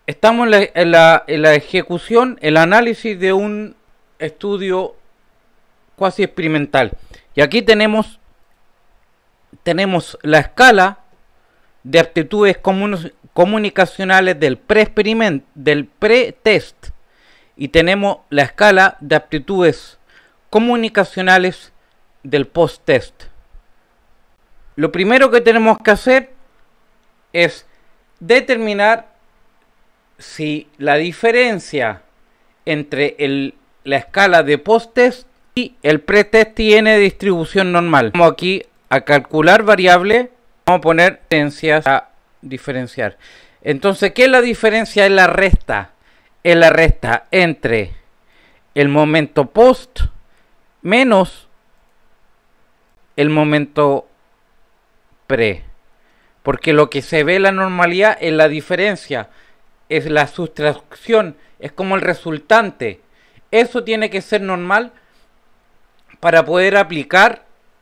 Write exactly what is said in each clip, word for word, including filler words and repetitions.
Estamos en la, en, la, en la ejecución, el análisis de un estudio cuasi experimental. Y aquí tenemos, tenemos la escala de aptitudes comun, comunicacionales del pre-experiment, del pre-test. Y tenemos la escala de aptitudes comunicacionales del post-test. Lo primero que tenemos que hacer es determinar si la diferencia entre el, la escala de post-test y el pre-test tiene distribución normal. Vamos aquí a calcular variable, vamos a poner diferencias a diferenciar. Entonces, ¿qué es la diferencia? Es la resta. Es la resta entre el momento post menos el momento pre. Porque lo que se ve en la normalidad es la diferencia. Es la sustracción, es como el resultante. Eso tiene que ser normal para poder aplicar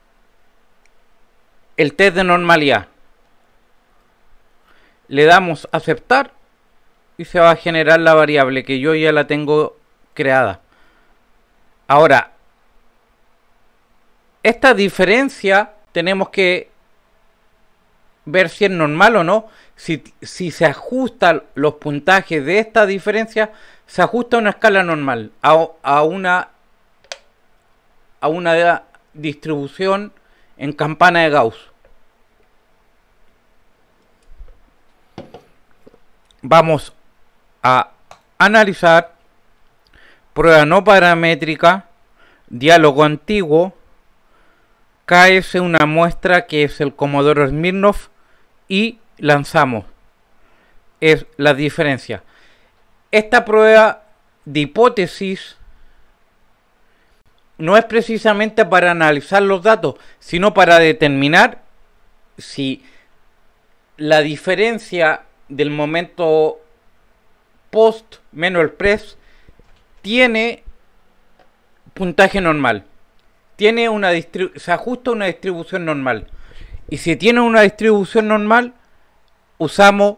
el test de normalidad. Le damos a aceptar y se va a generar la variable que yo ya la tengo creada. Ahora, esta diferencia tenemos que ver si es normal o no. Si, si se ajustan los puntajes de esta diferencia, se ajusta a una escala normal, a, a, una, a una distribución en campana de Gauss. Vamos a analizar prueba no paramétrica, diálogo antiguo, K S, una muestra que es el Comodoro Smirnov, y lanzamos. Es la diferencia. Esta prueba de hipótesis no es precisamente para analizar los datos, sino para determinar si la diferencia del momento post menos el pres tiene puntaje normal. Tiene una se ajusta a una distribución normal. Y si tiene una distribución normal, usamos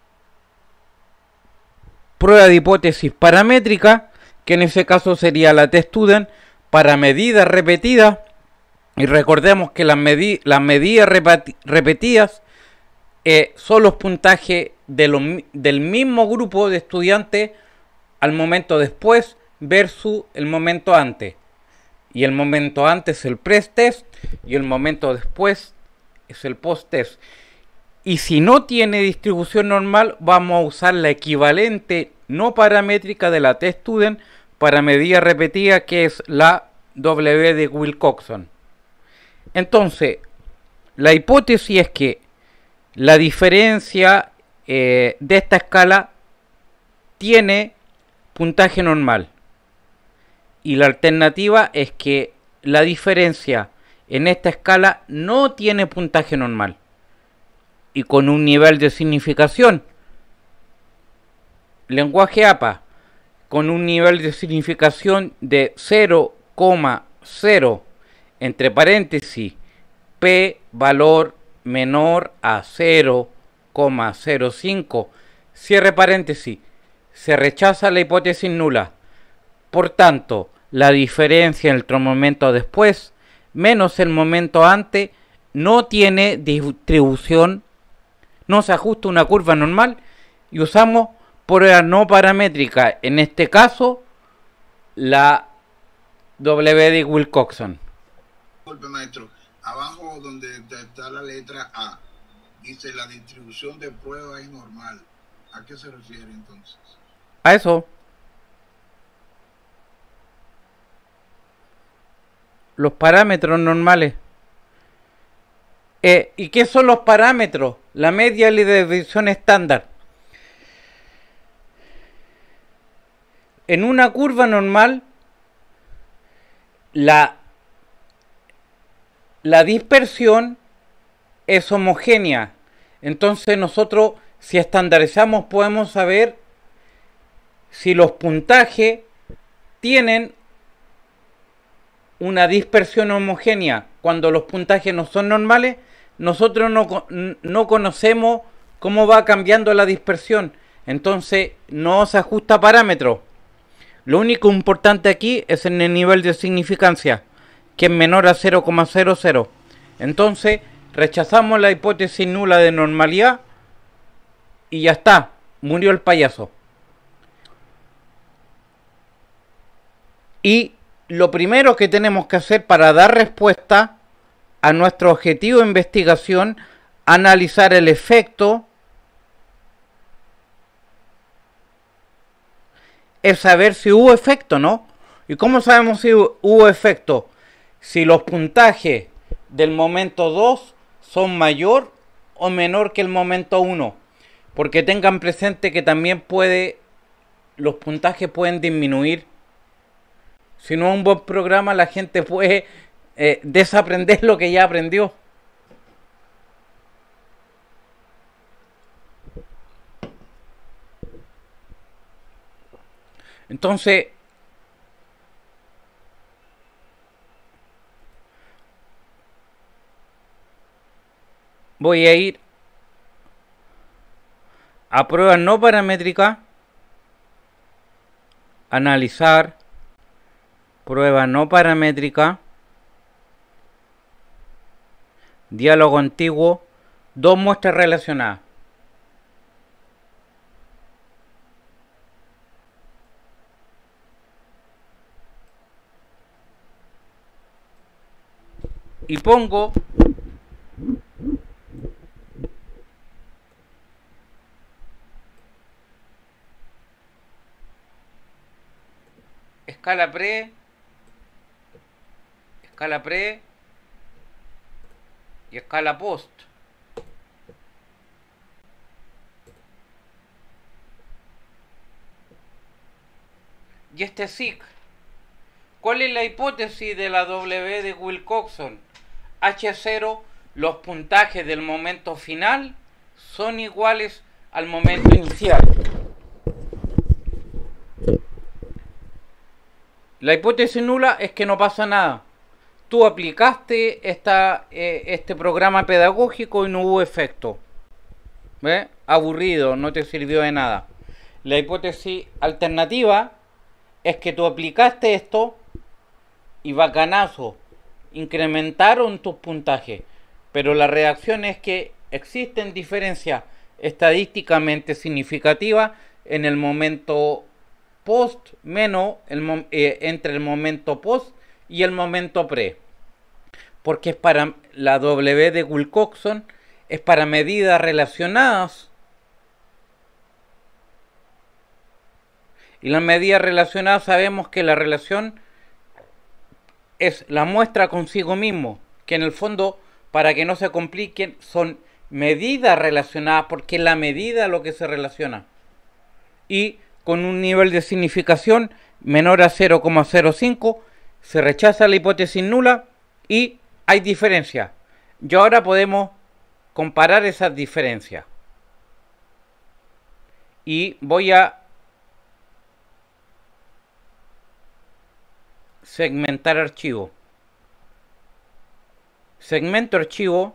prueba de hipótesis paramétrica, que en ese caso sería la test-student, para medidas repetidas. Y recordemos que las, medi las medidas repetidas eh, son los puntajes de lo, del mismo grupo de estudiantes al momento después versus el momento antes. Y el momento antes es el pre-test y el momento después es el post-test. Y si no tiene distribución normal, vamos a usar la equivalente no paramétrica de la test-student para medida repetida, que es la W de Wilcoxon. Entonces, la hipótesis es que la diferencia eh, de esta escala tiene puntaje normal. Y la alternativa es que la diferencia en esta escala no tiene puntaje normal. Y con un nivel de significación, lenguaje A P A, con un nivel de significación de cero coma cero, entre paréntesis, P valor menor a cero coma cero cinco, cierre paréntesis, se rechaza la hipótesis nula. Por tanto, la diferencia entre el momento después menos el momento antes no tiene distribución, no se ajusta una curva normal y usamos prueba no paramétrica, en este caso la W de Wilcoxon. Disculpe, maestro, abajo donde está la letra A, dice la distribución de prueba es normal. ¿A qué se refiere entonces? A eso. Los parámetros normales. Eh, ¿Y qué son los parámetros? La media y la desviación estándar. En una curva normal, la, la dispersión es homogénea. Entonces nosotros, si estandarizamos, podemos saber si los puntajes tienen una dispersión homogénea. Cuando los puntajes no son normales, nosotros no, no conocemos cómo va cambiando la dispersión. Entonces no se ajusta a parámetros. Lo único importante aquí es en el nivel de significancia, que es menor a cero coma cero cero. Entonces rechazamos la hipótesis nula de normalidad y ya está, murió el payaso. Y lo primero que tenemos que hacer para dar respuesta a nuestro objetivo de investigación, analizar el efecto, es saber si hubo efecto, ¿no? ¿Y cómo sabemos si hubo efecto? Si los puntajes del momento dos son mayor o menor que el momento uno. Porque tengan presente que también puede, los puntajes pueden disminuir. Si no es un buen programa, la gente puede eh, desaprender lo que ya aprendió. Entonces, voy a ir a pruebas no paramétricas, analizar, prueba no paramétrica, diálogo antiguo, dos muestras relacionadas. Y pongo escala pre, escala pre y escala post. Y este S I C. ¿Cuál es la hipótesis de la W de Wilcoxon? H cero, los puntajes del momento final son iguales al momento inicial. La hipótesis nula es que no pasa nada. Tú aplicaste esta, eh, este programa pedagógico y no hubo efecto. ¿Ves? Aburrido, no te sirvió de nada. La hipótesis alternativa es que tú aplicaste esto y bacanazo, incrementaron tus puntajes, pero la reacción es que existen diferencias estadísticamente significativas en el momento post menos el, eh, entre el momento post y el momento pre, porque es para la W de Wilcoxon, es para medidas relacionadas, y las medidas relacionadas sabemos que la relación es la muestra consigo mismo, que en el fondo, para que no se compliquen, son medidas relacionadas, porque es la medida lo que se relaciona. Y con un nivel de significación menor a cero coma cero cinco, se rechaza la hipótesis nula y hay diferencia. Y ahora podemos comparar esas diferencias. Y voy a segmentar archivo. Segmento archivo.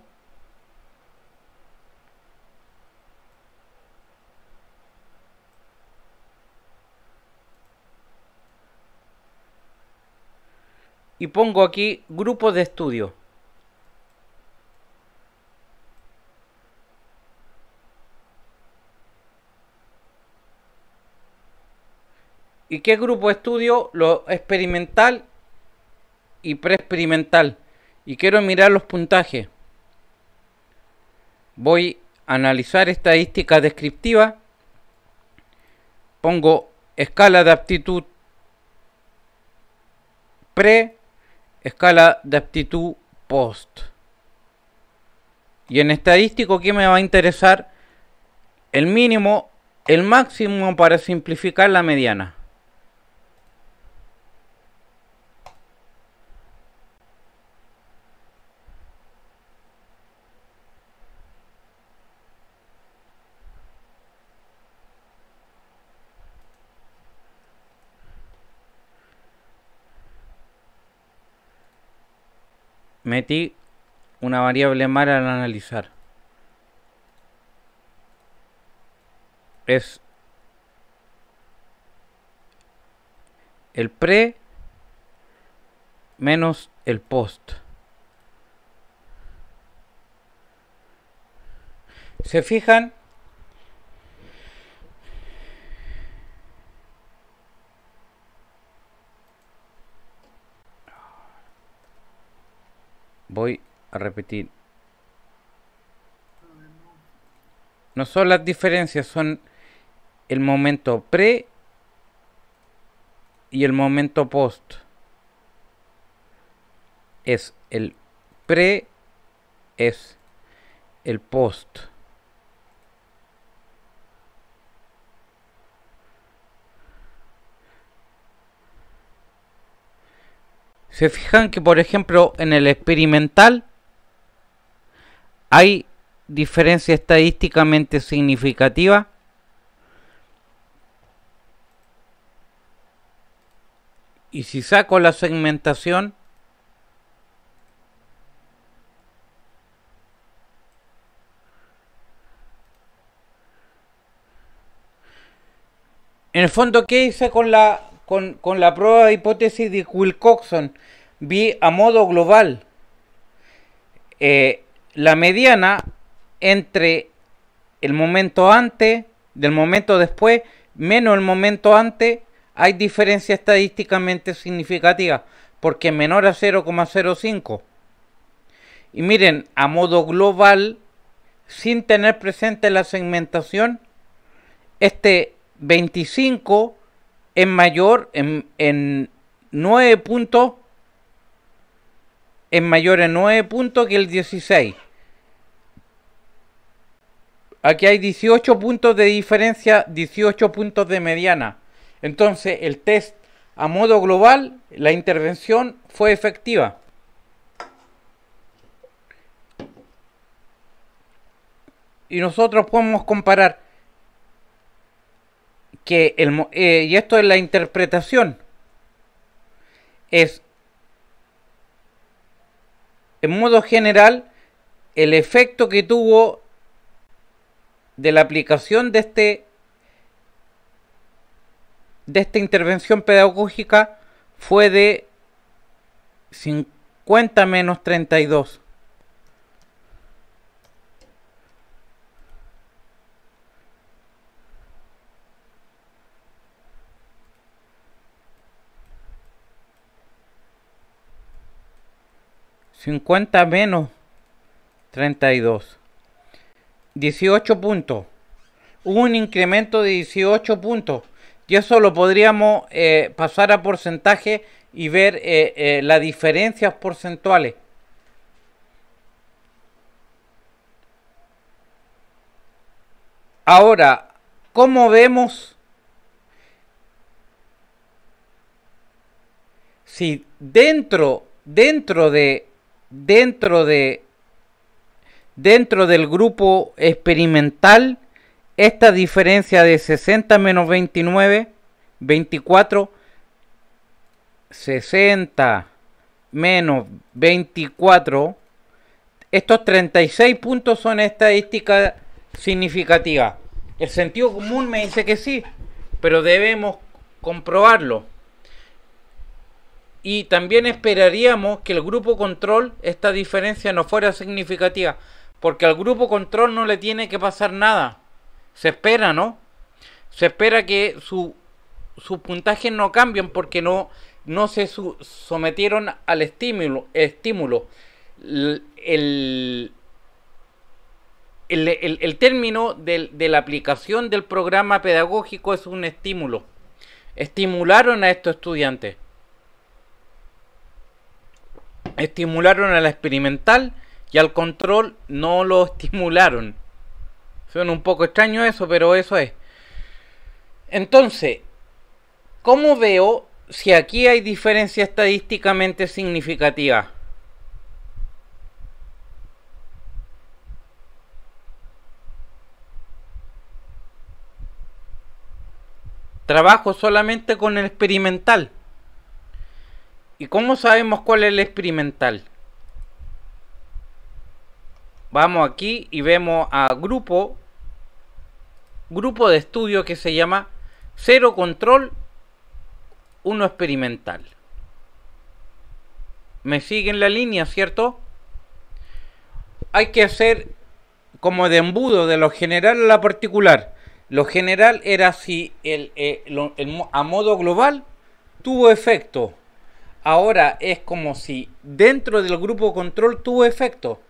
Y pongo aquí grupos de estudio. ¿Y qué grupo de estudio? Lo experimental y preexperimental. Y quiero mirar los puntajes. Voy a analizar estadísticas descriptivas. Pongo escala de aptitud pre, escala de aptitud post. Y en estadístico, ¿qué me va a interesar? El mínimo, el máximo para simplificar la mediana. Metí una variable mar al analizar. Es el pre menos el post. ¿Se fijan? Voy a repetir. No son las diferencias, son el momento pre y el momento post. Es el pre, es el post. Se fijan que, por ejemplo, en el experimental hay diferencia estadísticamente significativa. Y si saco la segmentación, en el fondo, ¿qué hice con la, con, con la prueba de hipótesis de Wilcoxon? Vi a modo global eh, la mediana entre el momento antes, del momento después, menos el momento antes. Hay diferencia estadísticamente significativa, porque es menor a cero coma cero cinco. Y miren, a modo global, sin tener presente la segmentación, este veinticinco es mayor en, en nueve puntos, es mayor en nueve puntos que el dieciséis. Aquí hay dieciocho puntos de diferencia, dieciocho puntos de mediana. Entonces el test a modo global, la intervención fue efectiva. Y nosotros podemos comparar que el, eh, y esto es la interpretación, es en modo general el efecto que tuvo de la aplicación de este de esta intervención pedagógica fue de cincuenta menos treinta y dos. cincuenta menos treinta y dos. dieciocho puntos. Hubo un incremento de dieciocho puntos. Y eso lo podríamos eh, pasar a porcentaje y ver eh, eh, las diferencias porcentuales. Ahora, ¿cómo vemos si dentro, dentro de, dentro de, dentro del grupo experimental, esta diferencia de sesenta menos veintinueve, veinticuatro, sesenta menos veinticuatro, estos treinta y seis puntos son estadísticas significativas? El sentido común me dice que sí, pero debemos comprobarlo. Y también esperaríamos que el grupo control, esta diferencia no fuera significativa, porque al grupo control no le tiene que pasar nada. Se espera, ¿no? Se espera que su, sus puntajes no cambien porque no, no se su, sometieron al estímulo. estímulo. El, el, el, el, el término de, de la aplicación del programa pedagógico es un estímulo. Estimularon a estos estudiantes. Estimularon a la experimental y al control no lo estimularon. Suena un poco extraño eso, pero eso es. Entonces, ¿cómo veo si aquí hay diferencia estadísticamente significativa? Trabajo solamente con el experimental. ¿Y cómo sabemos cuál es el experimental? Vamos aquí y vemos a grupo, grupo de estudio que se llama Cero Control uno experimental. ¿Me siguen la línea, cierto? Hay que hacer como de embudo de lo general a la particular. Lo general era si el, eh, lo, el, a modo global tuvo efecto. Ahora es como si dentro del grupo control tuvo efecto.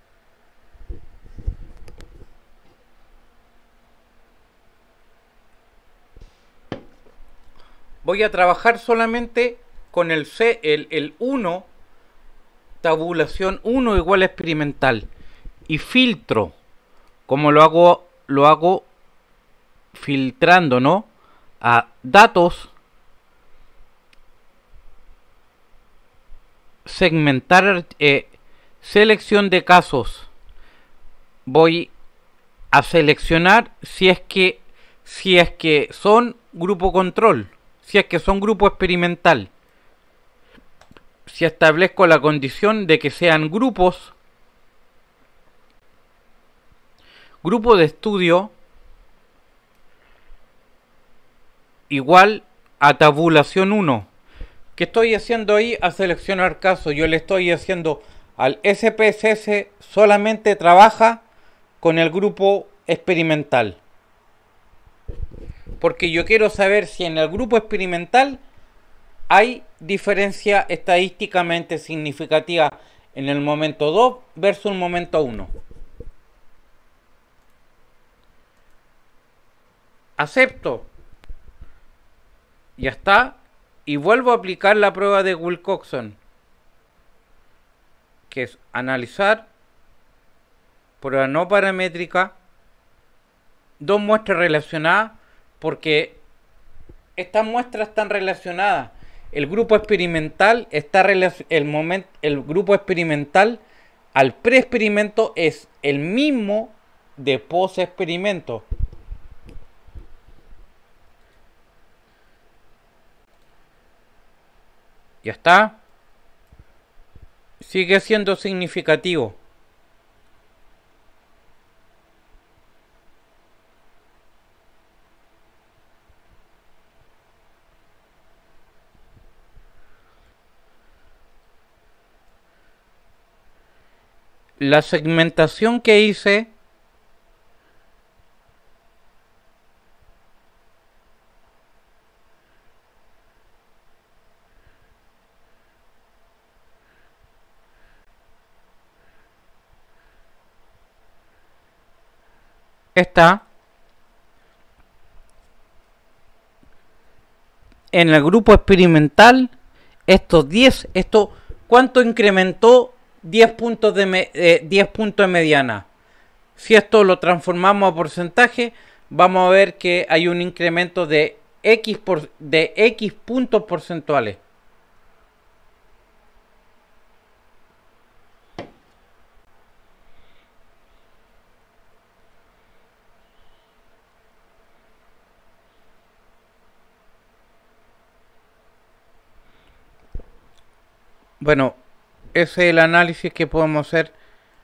Voy a trabajar solamente con el C, el, el uno, tabulación uno igual a experimental. Y filtro, como lo hago, lo hago filtrando, ¿no? A datos, segmentar, eh, selección de casos. Voy a seleccionar si es que si es que son grupo control, si es que son grupo experimental. Si establezco la condición de que sean grupos, grupo de estudio igual a tabulación uno. ¿Qué estoy haciendo ahí? A seleccionar casos. Yo le estoy haciendo al S P S S, solamente trabaja con el grupo experimental. Porque yo quiero saber si en el grupo experimental hay diferencia estadísticamente significativa en el momento dos versus el momento uno. Acepto. Ya está. Y vuelvo a aplicar la prueba de Wilcoxon, que es analizar, prueba no paramétrica, dos muestras relacionadas, porque estas muestras están relacionadas. El grupo experimental está el momento, el grupo experimental al pre-experimento es el mismo de post-experimento. Ya está. Sigue siendo significativo. La segmentación que hice está en el grupo experimental. Estos diez, esto, ¿cuánto incrementó? diez puntos de, me, eh, diez puntos de mediana. Si esto lo transformamos a porcentaje, vamos a ver que hay un incremento de X, por, de X puntos porcentuales. Bueno, ese es el análisis que podemos hacer